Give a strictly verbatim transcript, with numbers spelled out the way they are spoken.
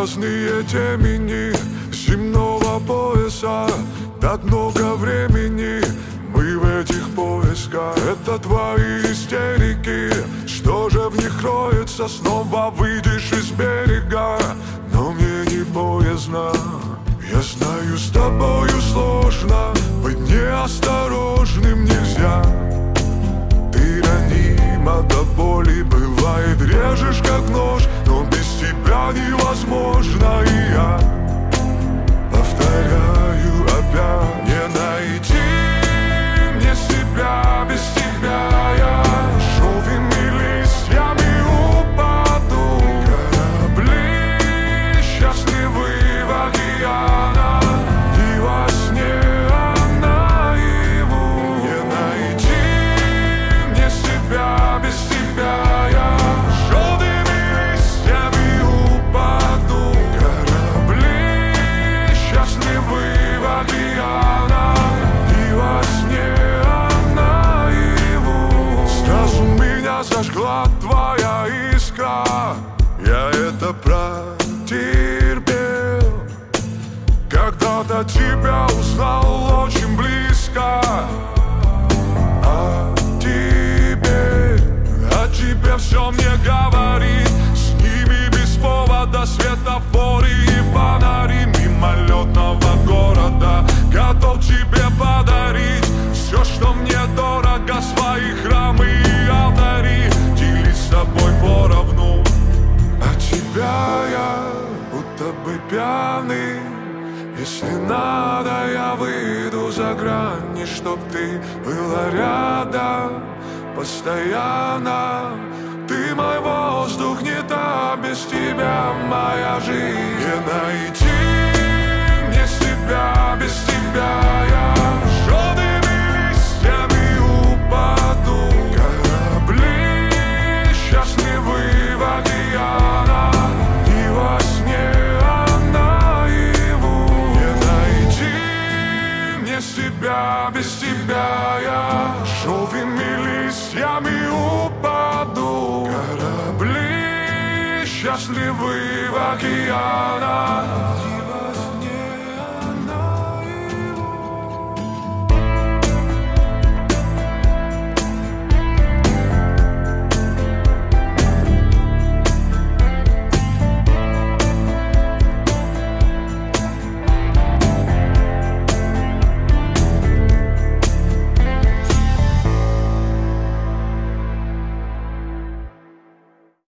разные темени земного пояса. Так много времени мы в этих поисках. Это твои истерики, что же в них кроется? Снова выйдешь из берега, но мне не боязно. Я знаю, с тобою сложно быть неосторожным нельзя. Ты ранима до боли, бывает режешь как нож, но без тебя невозможно. И я повторяю опять: не найти мне себя без тебя. Я шовыми листьями упаду, корабли счастливы в океанах, и во сне, а наяву. Не найти мне себя без тебя. Я шовыми листьями упаду, корабли счастливы в океанах, и во сне, а наяву. Сразу меня зажгла твоя искра, я это протерпел. Когда-то тебя узнал очень близко, а теперь, а теперь все мне говорит. С ними без повода светофоры и фонари мимолетного города. Готов тебе подарить все, что мне дорого, свои храмы и алтари, делить с тобой поровну. А тебя я будто бы пьяный. Если надо, я выйду за грани, чтоб ты была рядом постоянно. Ты мой воздух, не та без тебя моя жизнь. Не найти мне себя без тебя. Я шовыми листьями упаду, корабли счастливы в океанах, и во сне, а наяву. Не найти мне себя без тебя. Я шовыми листьями упаду, корабли счастливы в океанах.